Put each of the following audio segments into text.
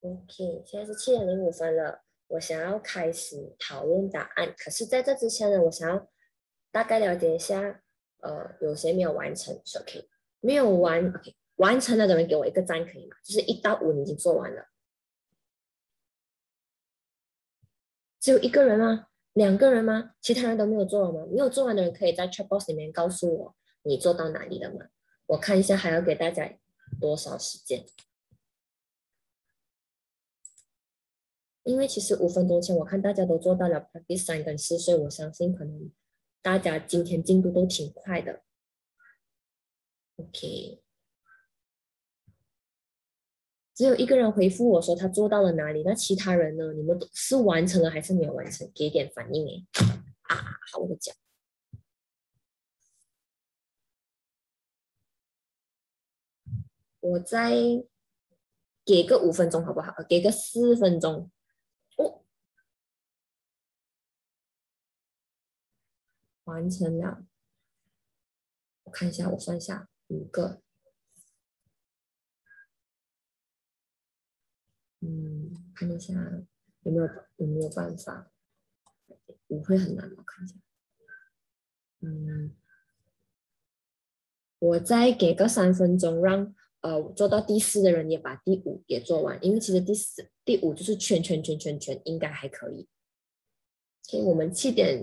OK，现在是7:05了，我想要开始讨论答案。可是在这之前呢，我想要大概了解一下，有谁没有完成是 OK，没有完 OK，完成了的人给我一个赞可以吗？就是1到5你已经做完了，只有一个人吗？2个人吗？其他人都没有做完吗？没有做完的人可以在 chat box 里面告诉我你做到哪里了吗？我看一下还要给大家多少时间。因为其实5分钟前我看大家都做到了 practice 3跟4，所以我相信可能大家今天进度都挺快的。OK，只有一个人回复我说他做到了哪里，那其他人呢？你们是完成了还是没有完成？给点反应诶。啊，好，我讲，我再给个5分钟好不好？给个4分钟。哦，完成了。我看一下，我算一下，5个。看一下有没有办法？5会很难，我看一下。嗯，我再给个3分钟，让做到第4的人也把第5也做完，因为其实第4、第5就是圈圈圈圈圈，应该还可以。所以我们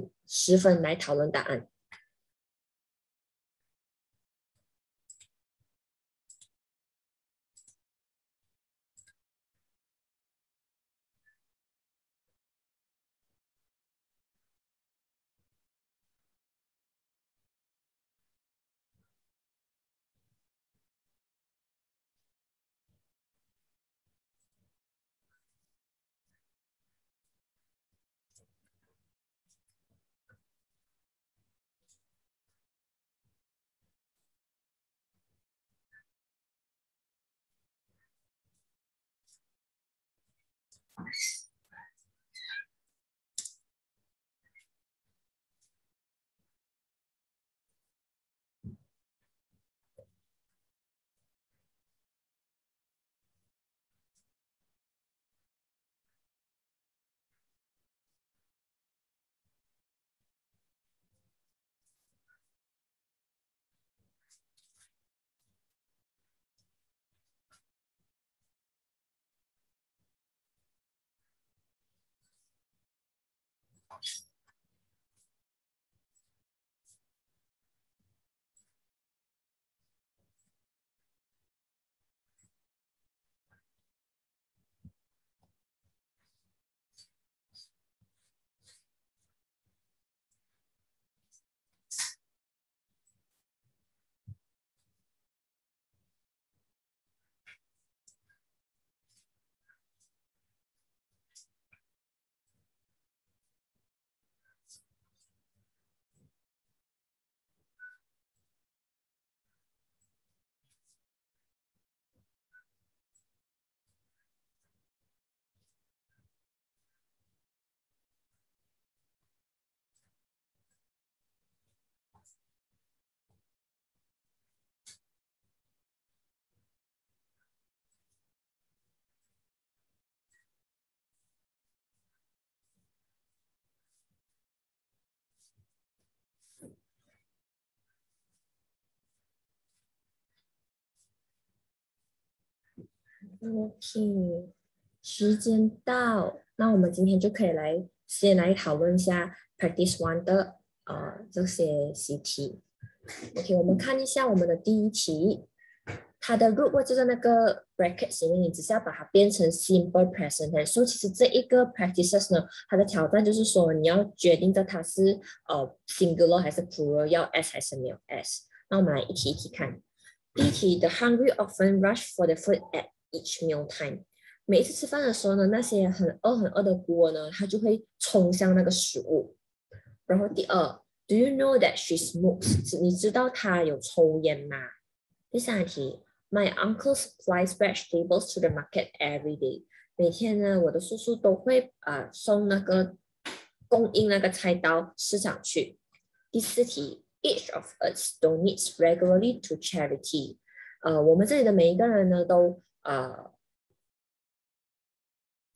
7:10来讨论答案。OK，时间到，那我们今天就可以先来讨论一下 Practice One 的这些习题。OK，我们看一下我们的第一题，它的 root word 就在那个 bracket 里面，你只是要把它变成 simple present tense。所以其实这一个 practices 呢，它的挑战就是说你要决定着它是singular 还是 plural，要 s 还是没有 s。那我们来一题一题看。第一题，The hungry often rush for the food at each meal time。每一次吃饭的时候呢，那些很饿的孤儿呢，他就会冲向那个食物。然后第二，Do you know that she smokes？你知道她有抽烟吗？第三题，My uncle supplies vegetables to the market every day。每天呢，我的叔叔都会送那个供应那个菜到市场去。第四题，Each of us donates regularly to charity。我们这里的每一个人呢，都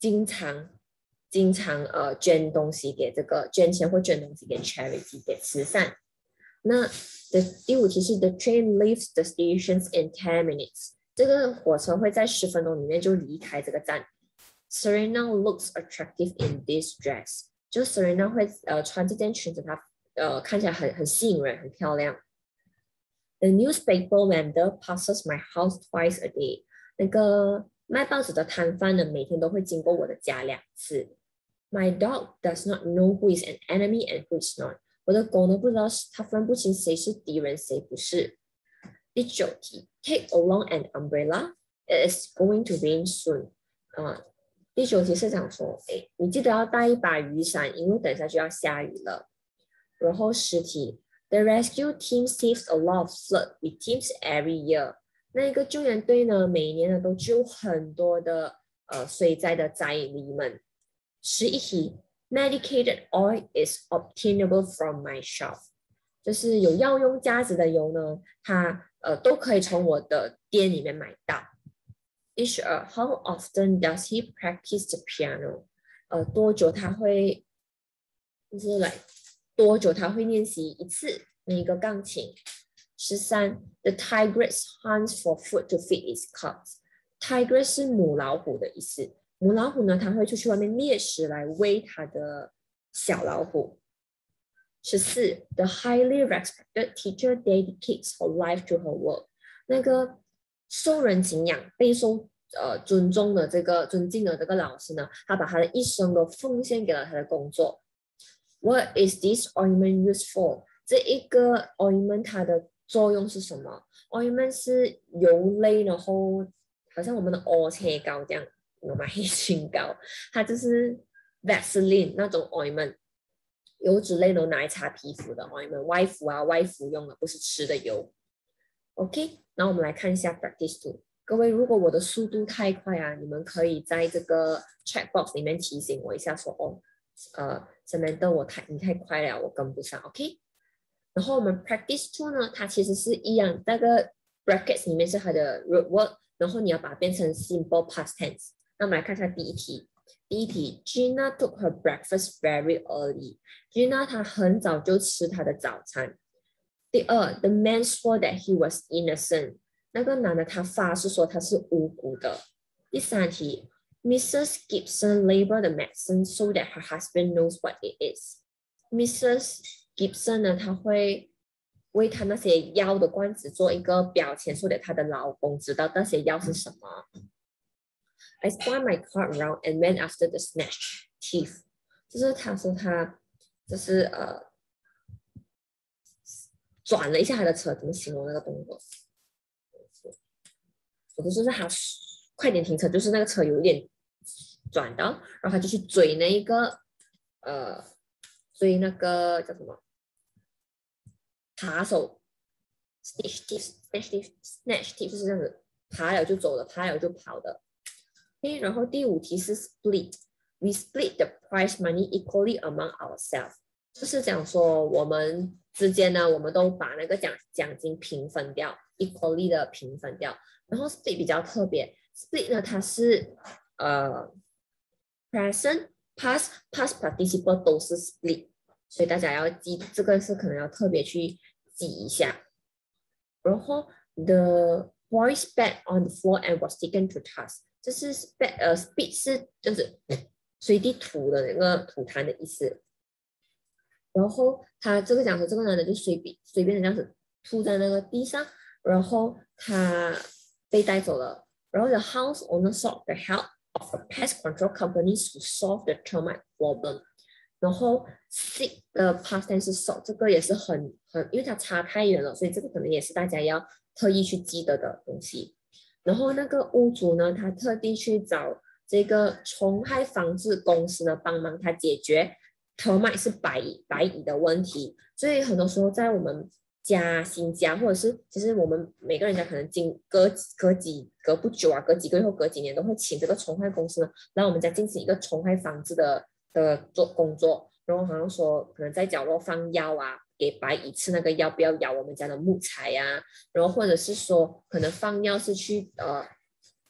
经常捐东西给这个捐钱或捐东西给 charity 给慈善。那第五题是 The train leaves the stations in 10 minutes。这个火车会在10分钟里面就离开这个站。Serena looks attractive in this dress。就 Serena 会穿这件裙子，她看起来很吸引人，很漂亮。The newspaper vendor passes my house twice a day。那个卖报纸的摊贩呢，每天都会经过我的家2次。My dog does not know who is an enemy and who is not。我的狗呢，不知道它分不清谁是敌人，谁不是。第9题 ，Take along an umbrella. It is going to rain soon。第9题是讲说，你记得要带一把雨伞，因为等一下就要下雨了。然后10题 ，The rescue team saves a lot of flood victims every year。那个救援队呢，每年呢都救很多的水灾的灾民们。11题 ，Medicated oil is obtainable from my shop。就是有药用价值的油呢，它都可以从我的店里面买到。第12 ，How often does he practice the piano？多久他会，就是多久他会练习一次那个钢琴？13 ，The tigress hunts for food to feed its cubs。Tigress 是母老虎的意思。母老虎呢，它会出去外面猎食来喂它的小老虎。14 ，The highly respected teacher dedicates her life to her work。那个受人敬仰、备受尊敬的这个老师呢，他把他的一生都奉献给了他的工作。What is this ointment used for？ 这一个 ointment 它的作用是什么 ？ointment 是油类，然后好像我们的黑青膏这样，我们黑青膏，它就是 Vaseline 那种 ointment。油脂类都拿来擦皮肤的 ointment， 外服用的，不是吃的油。OK， 那我们来看一下 practice 2。各位，如果我的速度太快啊，你们可以在这个 chat box 里面提醒我一下说，Samantha 你太快了，我跟不上。OK， 然后我们 practice 2呢，它其实是一样，那个 brackets 里面是它的 root word， 然后你要把它变成 simple past tense。那我们来看一下第一题。Gina took her breakfast very early。Gina 她很早就吃她的早餐。第2 ，The man swore that he was innocent。那个男的他发誓说他是无辜的。第3题 ，Mrs. Gibson labeled the medicine so that her husband knows what it is。Mrs. Gibson 呢，她会为她那些药的罐子做一个标签，说给她的老公知道那些药是什么。I spun my car around and went after the snatched thief。就是他说他就是转了一下他的车，怎么形容那个动作？我的就是他快点停车，就是那个车有一点转到，然后他就去追那个追那个叫什么扒手 snatch thief 就是这样子，爬了就走了，爬了就跑的。Okay， 然后第5题是 split。We split the prize money equally among ourselves。就是讲说我们之间呢，我们都把那个奖金平分掉 ，equally 的平分掉。然后 split 比较特别 ，split 呢它是present past participle 都是 split， 所以大家要记这个是可能要特别去记一下。然后 the boy spat on the floor and was taken to task。这是 spit 是就是随地吐的那个吐痰的意思。然后他这个讲说这个男的就随便的这样子吐在那个地上，然后他被带走了。然后 the house owner sought the help of a pest control company to solve the termite problem。然后 sick 的 past tense 是 sought， 这个也是很因为它差太远了，所以这个可能也是大家要特意去记得的东西。然后那个屋主呢，他特地去找这个虫害防治公司呢，帮忙他解决 termite 是白蚁的问题。所以很多时候在我们新家，或者是其实我们每个人家可能隔不久啊，隔几个月或隔几年都会请这个虫害公司呢，来我们家进行一个虫害防治的工作。然后好像说可能在角落放药啊，给白蚁吃那个药，不要咬我们家的木材啊。然后或者是说可能放药是去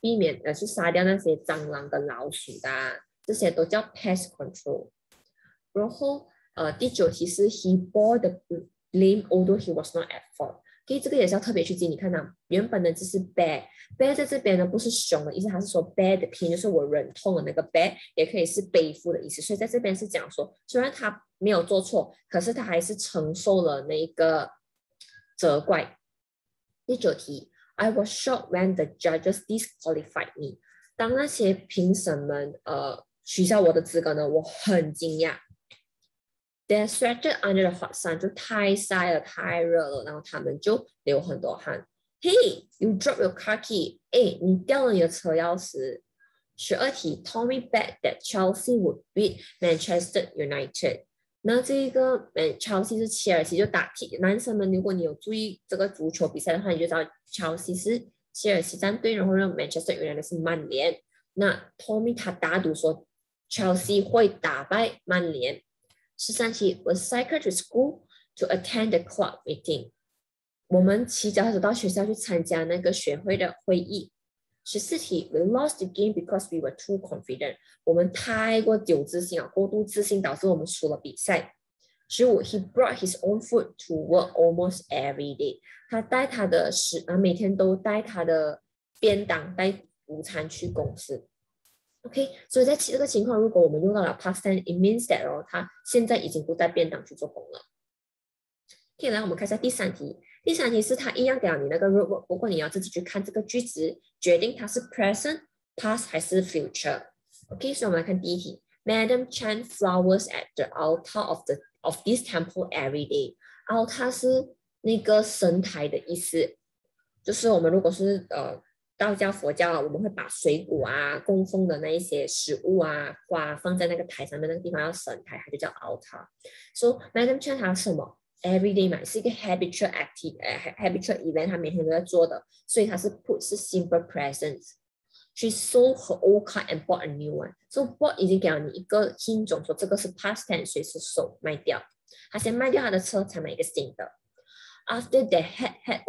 避免去杀掉那些蟑螂跟老鼠的这些都叫 pest control。然后第9题是 he bore the blame although he was not at fault。OK， 这个也是要特别去记。你看到原本的就是 bear 在这边呢不是熊的意思，它是说 bear 的拼就是我忍痛的那个 bear， 也可以是背负的意思。所以在这边是讲说，虽然他没有做错，可是他还是承受了那个责怪。第9题 I was shocked when the judges disqualified me。当那些评审们取消我的资格呢，我很惊讶。They sweated under the hot sun， 就太晒了，太热了，然后他们就流很多汗。Hey, you dropped your car key。你掉了你的车钥匙。12题 Tommy bet that Chelsea would beat Manchester United。那这个Chelsea 是切尔西，就打男生们，如果你有注意这个足球比赛的话，你就知道 Chelsea 是切尔西战队，然后呢 Manchester United 是曼联。那 Tommy 他打赌说 Chelsea 会打败曼联。13题 was cycled to school to attend the club meeting。我们骑脚踏车到学校去参加那个学会的会议。14题 we lost the game because we were too confident。我们太过有自信了，过度自信导致我们输了比赛。15 he brought his own food to work almost every day。他带他的每天都带他的便当带午餐去公司。OK， 所以在这个情况，如果我们用到了 past tense，it means that 他现在已经不带便当去做工了。OK， 来我们看一下第3题。第3题是他一样给了你那个 root word， 不过你要自己去看这个句子，决定它是 present、past 还是 future。OK， 所以我们来看第1题 ，Madam chant flowers at the altar of this temple every day。altar 是那个神台的意思，就是我们如果是道教、佛教我们会把水果供奉的那一些食物花放在那个台上面，那个地方叫神台，它就叫 altar。So Madam Chan 它是什么 ？Everyday 嘛，是一个 habitual event， 它每天都在做的，所以它是 put 是 simple present。She sold her old car and bought a new one。So bought 已经给了你一个 hint 种，说这个是 past tense， 所以是 sold 卖掉。他先卖掉他的车，才买一个新的。After they had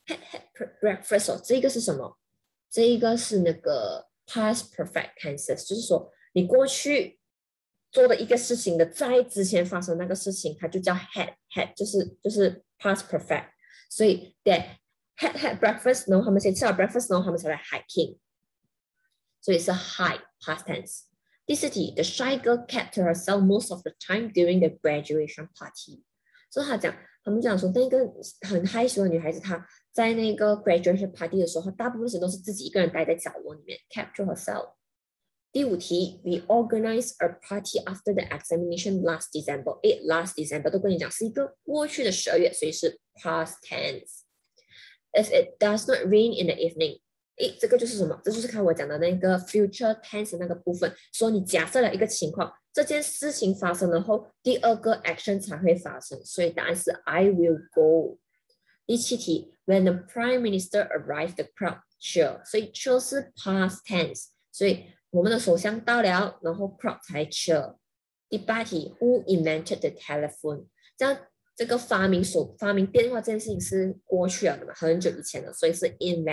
breakfast， 这个是什么？这一个是那个 past perfect tenses， 就是说你过去做的一个事情的在之前发生那个事情，它就叫 had， 就是 past perfect。所以 they had breakfast， 然后他们先吃了 breakfast， 然后他们才来 hiking， 所以是 hike past tense。第4题 the shy girl kept to herself most of the time during the graduation party。所以他们讲说那个很害羞的女孩子，她在那个 graduation party 的时候，大部分时都是自己一个人待在角落里面 kept to herself。第5题 we organized a party after the examination last December。 last December 都跟你讲是一个过去的12月，所以是 past tense。 If it does not rain in the evening，这个就是什么？这就是看我讲的那个 future tense 那个部分，说你假设了一个情况，这件事情发生了后，第2个 action 才会发生，所以答案是 I will go。第7题 when the prime minister arrived the crowd cheer， 所以 cheer 是 past tense， 所以我们的首相到了，然后 crowd 才 cheer。第8题 who invented the telephone， 这个发明电话这件事情是过去了的嘛，很久以前了，所以是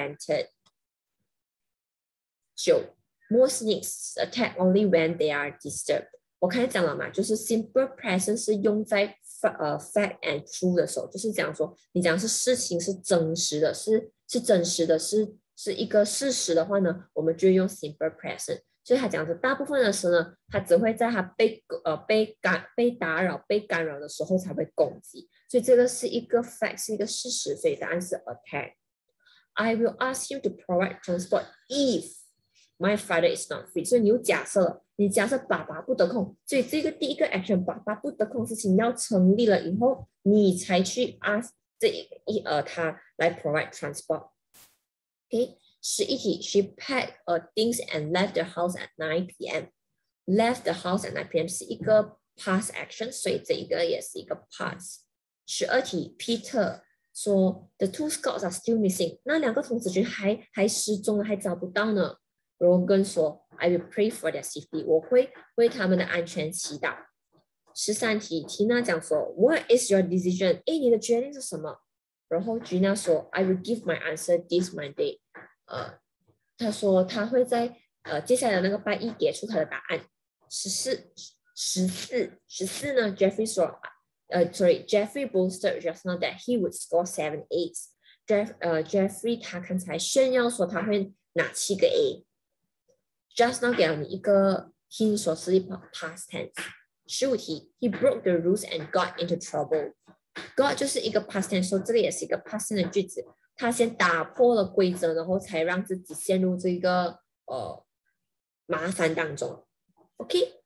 invented。9 most snakes attack only when they are disturbed。 我刚才讲了嘛，就是 simple present 是用在fact and true 的时候，就是讲说你讲是事情是真实的，是真实的，是一个事实的话呢，我们就用 simple present。所以他讲的大部分的时候呢，他只会在他被打扰、被干扰的时候才会攻击，所以这个是一个 fact， 是一个事实，所以答案是 attack。 I will ask you to provide transport if my father is not free， 所以你又假设了，你假设爸爸不得空，所以这个第一个 action 爸爸不得空事情要成立了以后，你才去 ask 他来 provide transport。OK， 11题 she packed her things and left the house at 9 p.m. left the house at 9 p.m. 是一个 past action， 所以这一个也是一个 past。12题 Peter说 the 2 scouts are still missing， 那2个童子军还失踪了，还找不到呢。Rogan 说 I will pray for their safety， 我会为他们的安全祈祷。13题 Tina 讲说 What is your decision？ 你的决定是什么？然后 Gina 说 I will give my answer this Monday。 他说他会在接下来的那个拜一给出他的答案。14呢 ，Jeffrey 说Jeffrey boasted just now that he would score 7 A's。Jeffrey 他刚才炫耀说他会拿7个 A。Just now 给了你一个 hint 说是 past tense。15题 ，He broke the rules and got into trouble。got 就是一个 past tense， 说这个也是一个 past tense 的句子。他先打破了规则，然后才让自己陷入这个麻烦当中。OK，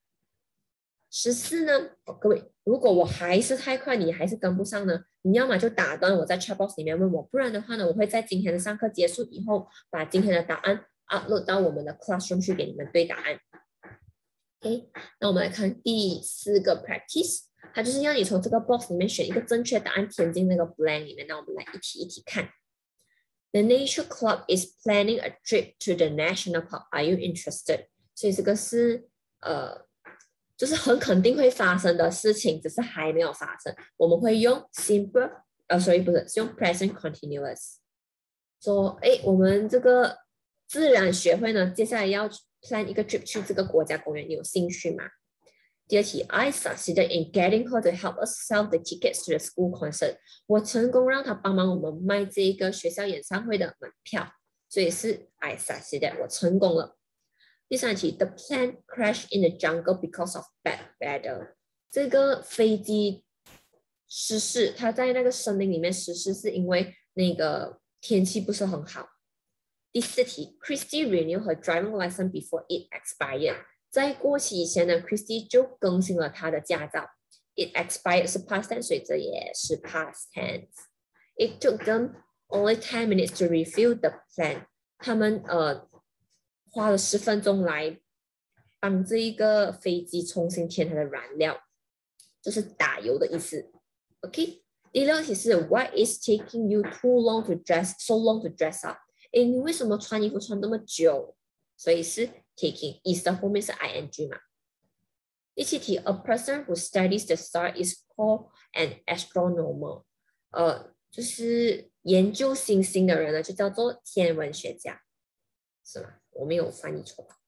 14呢，各位，如果我还是太快，你还是跟不上呢，你要么就打断我在 chat box 里面问我，不然的话呢，我会在今天的上课结束以后，把今天的答案 upload 到我们的 classroom 去给你们对答案。OK， 那我们来看第4个 practice， 它就是要你从这个 box 里面选一个正确答案填进那个 blank 里面。那我们来一题一题看。The Nature Club is planning a trip to the national park. Are you interested? 所以这个是就是很肯定会发生的事情，只是还没有发生。我们会用 simple， 不是，是用 present continuous。说，我们这个自然学会呢，接下来要 plan 一个 trip 去这个国家公园，你有兴趣吗？第2题 ，I succeeded in getting her to help us sell the tickets to the school concert。我成功让她帮忙我们卖这个学校演唱会的门票，所以是 I succeeded， 我成功了。第3题 ，The plane crashed in the jungle because of bad weather。这个飞机失事，它在那个森林里面失事，是因为那个天气不是很好。第4题 ，Christy renewed her driving license before it expired。在过期以前呢 ，Christy 就更新了她的驾照。It expired 是 past tense， 所以这也是 past tense。It took them only 10 minutes to refill the plane。他们花了10分钟来帮这一个飞机重新填它的燃料，就是打油的意思。OK， 第6题是 Why is taking you so long to dress up？ 你为什么穿衣服穿那么久？所以是 taking is 的后面是 ing 嘛。第7题 A person who studies the star is called an astronomer。就是研究星星的人呢，就叫做天文学家，是吗？我没有翻译错吧？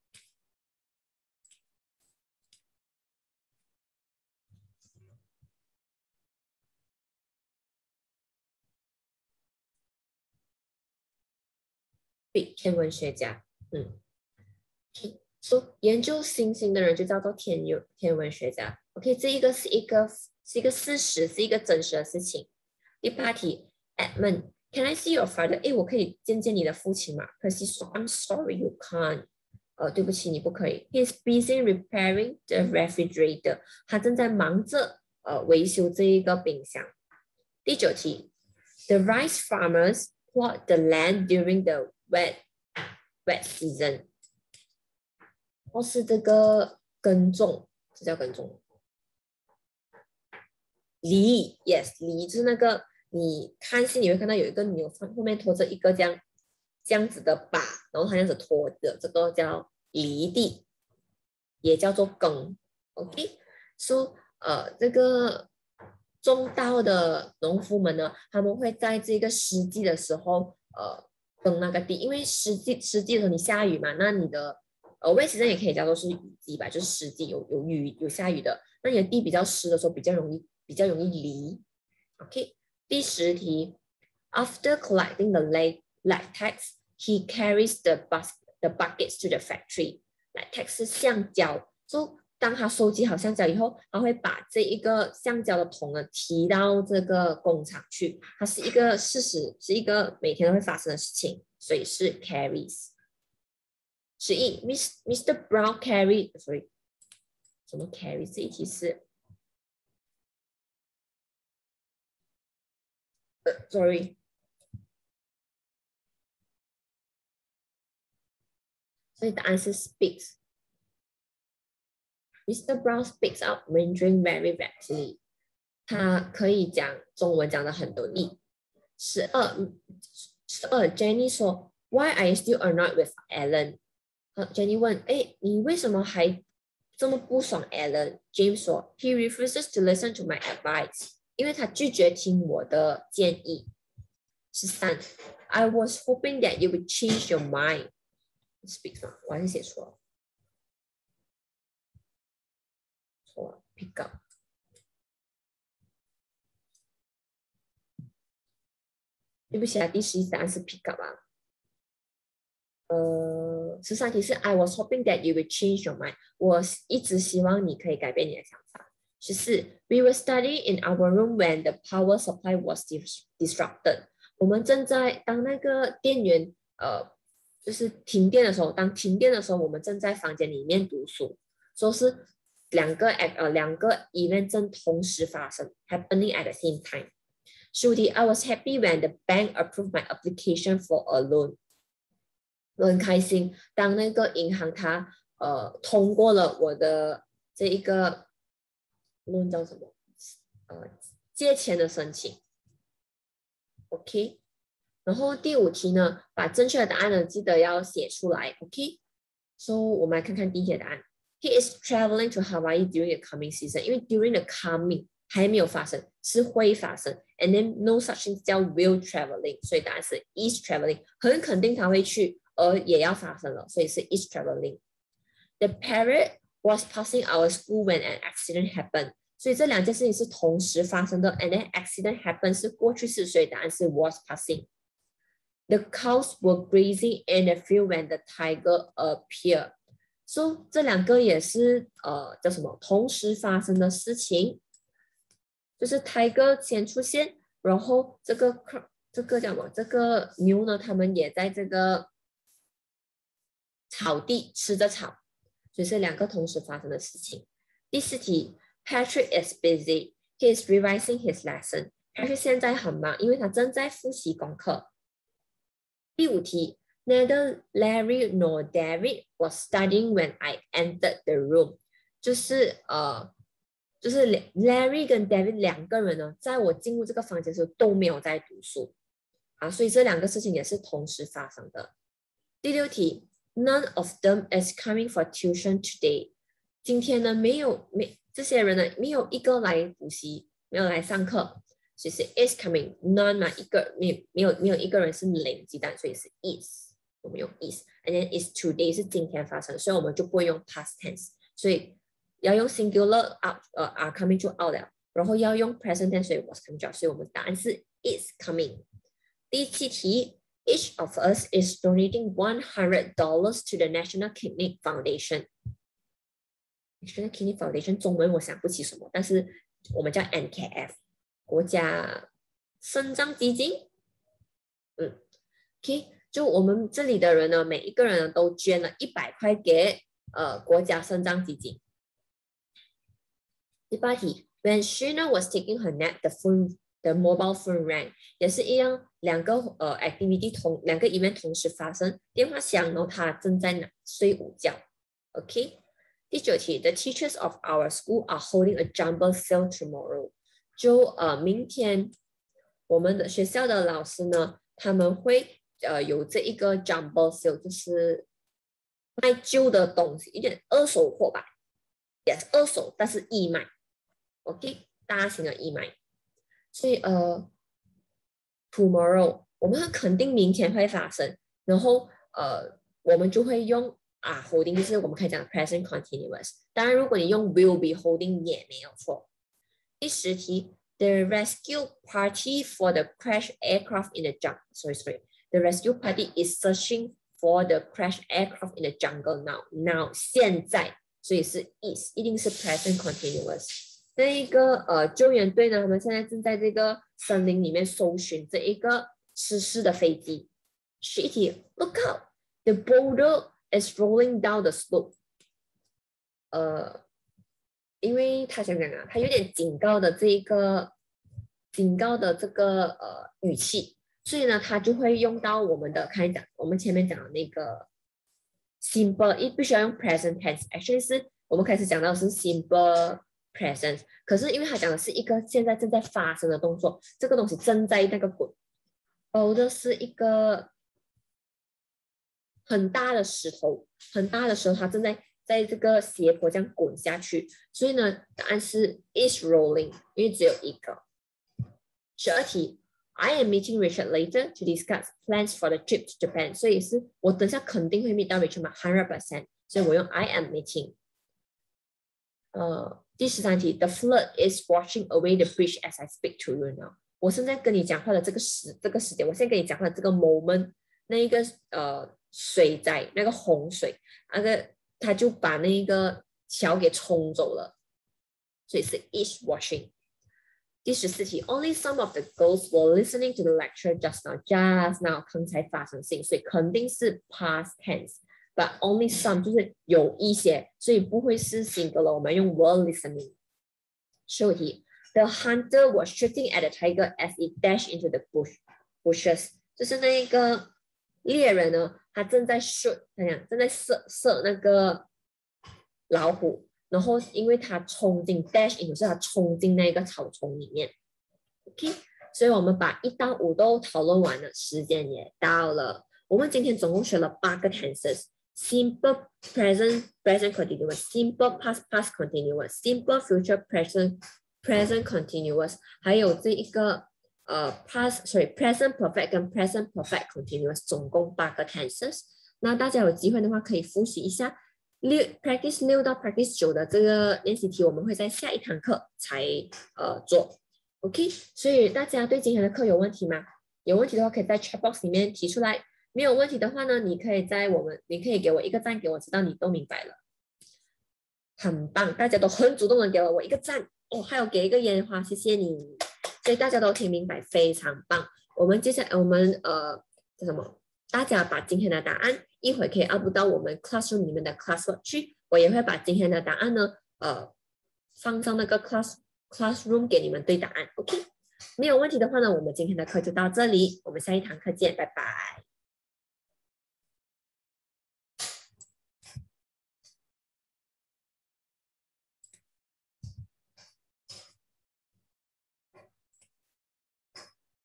对，天文学家。说研究星星的人就叫做天文学家。OK， 这一个是一个事实，是一个真实的事情。第8题 ，Edmund，Can I see your father？ 我可以见见你的父亲吗？可是说 I'm sorry you can't。对不起，你不可以。He's busy repairing the refrigerator。他正在忙着维修这一个冰箱。第9题 ，The rice farmers plowed the land during the wet season。或是这个耕种，这叫耕种。犁 ，yes， 犁就是那个你看戏你会看到有一个牛后面拖着一个这样子的把，然后它这样子拖着，这个叫犁地，也叫做耕。OK，so 这个种稻的农夫们呢，他们会在这个湿季的时候耕那个地，因为湿季的时候你下雨嘛，那你的wet season 也可以叫做是雨季吧，就是湿季有雨有下雨的，那你的地比较湿的时候比较容易犁。OK， 第10题 ，After collecting the latex, he carries the buckets to the factory。latex 是橡胶，所以当他收集好橡胶以后，他会把这一个橡胶的桶呢提到这个工厂去。它是一个事实，是一个每天都会发生的事情，所以是 carries。11 Mr. Brown carried sorry 什么 carry 这一题是sorry 所以答案是 speaks。 Mr. Brown speaks out Mandarin very rapidly。 他可以讲中文讲得很流利。12 Jenny 说 Why are you still annoyed with Alan？Jenny 问，你为什么还这么不爽 Alan？ James 说 He refuses to listen to my advice， 因为他拒绝听我的建议。13 I was hoping that you would change your mind。 speaks 嘛，我还是写错了，错了 pick up。对不起啊，第11答案是 pick up 啊。13题是 I was hoping that you would change your mind。我一直希望你可以改变你的想法。14 We were studying in our room when the power supply was disrupted。我们正在当那个电源就是停电的时候，当停电的时候，我们正在房间里面读书，说是两个 event 正同时发生 ，happening at the same time。15题 I was happy when the bank approved my application for a loan。我很开心，当那个银行它通过了我的这一个论叫什么借钱的申请 ，OK。然后第5题呢，把正确的答案呢记得要写出来 ，OK。So 我们来看看第一题的答案。He is traveling to Hawaii during the coming season， 因为 during the coming 还没有发生，是会发生 ，and then no such thing 叫 will traveling， 所以答案是 is traveling， 很肯定他会去。而也要发生了，所以是 is traveling。The parrot was passing our school when an accident happened。所以这两件事情是同时发生的 ，and then accident happened 是过去式，所以答案是 was passing。The cows were grazing in the field when the tiger appeared。So 这两个也是叫什么？同时发生的事情，就是 tiger 先出现，然后这个叫什么？这个牛呢，他们也在这个草地吃着草，所以是两个同时发生的事情。第4题 ，Patrick is busy. He is revising his lesson. Patrick 现在很忙，因为他正在复习功课。第5题 ，Neither Larry nor David was studying when I entered the room。就是Larry 跟 David 两个人呢，在我进入这个房间的时候都没有在读书啊，所以这两个事情也是同时发生的。第6题。None of them is coming for tuition today。今天呢，这些人呢，没有一个来补习，没有来上课，所以是 is coming。None 嘛，没有一个人是0鸡蛋，所以是 is。我们用 is，and then is today 是今天发生，所以我们就不会用 past tense， 所以要用 singular are coming 就 out 了，然后要用 present tense， 所以 was coming 就 out， 所以我们答案是 is coming。第7题。Each of us is donating $100 to the National Kidney Foundation。National Kidney Foundation 中文我想不起什么，但是我们叫 NKF 国家肾脏基金。OK， 就我们这里的人呢，每一个人呢都捐了100块给国家肾脏基金。第8题 ，When Sheena was taking her nap, the mobile phone rang， 也是一样，两个两个 event 同时发生，电话响，然后他正在睡午觉。OK， 第9题 ，The teachers of our school are holding a jumble sale tomorrow。就明天我们的学校的老师呢，他们会有这一个 jumble sale， 就是卖旧的东西，有点二手货吧，也是二手，但是义卖。OK， 大型的义卖。所以tomorrow 我们肯定明天会发生，然后我们就会用holding， 就是我们可以讲 present continuous。当然，如果你用 will be holding 也没有错。第10题 ，The rescue party for the crashed aircraft in the jungle。The rescue party is searching for the crashed aircraft in the jungle now。Now 现在，所以是 is， 一定是 present continuous。这一个救援队呢，他们现在正在这个森林里面搜寻这一个失事的飞机。11题 ，Look out! The boulder is rolling down the slope。因为他想讲他有点警告的这个语气，所以呢，他就会用到我们前面讲的那个 simple， 必须要用 present tense。Actually 是我们开始讲到的是 simple present， 可是因为他讲的是一个现在正在发生的动作，这个东西正在那个滚。boulder 是一个很大的石头，它正在这个斜坡这样滚下去，所以呢，答案是 is rolling， 因为只有一个。12题 I am meeting Richard later to discuss plans for the trip to Japan. 所以是我等下肯定会 meet 到 Richard 嘛 100%， 所以我用 I am meeting。第13题 The flood is washing away the bridge as I speak to you now。我现在跟你讲话的这个时间，我现在跟你讲话的这个 moment， 那一个水灾，那个洪水，那个他就把那个桥给冲走了，所以是 is washing。第14题 Only some of the girls were listening to the lecture just now. Just now 刚才发生性，所以肯定是 past tense。But only some 就是有一些，所以不会是 singular， 我们用 were listening。15题 The hunter was shooting at the tiger as it dashed into the bushes。就是那个猎人呢，他正在 shoot， 正在射那个老虎，然后因为他冲进 dash into 是他冲进那个草丛里面。OK， 所以我们把1到5都讨论完了，时间也到了。我们今天总共学了8个 tenses。Simple present continuous, simple past continuous, simple future present continuous， 还有这一个present perfect 跟 present perfect continuous， 总共8个 tenses。那大家有机会的话可以复习一下practice 6到 practice 9的这个练习题，我们会在下一堂课才做。OK， 所以大家对今天的课有问题吗？有问题的话可以在 chat box 里面提出来。没有问题的话呢，你可以给我一个赞，给我知道你都明白了，很棒，大家都很主动的给了我一个赞哦，还有给一个烟花，谢谢你，所以大家都听明白，非常棒。我们接下来叫什么？大家把今天的答案一会可以 upload 到我们 classroom 里面的 classwork 去，我也会把今天的答案呢放上那个 classroom 给你们对答案。OK， 没有问题的话呢，我们今天的课就到这里，我们下一堂课见，拜拜。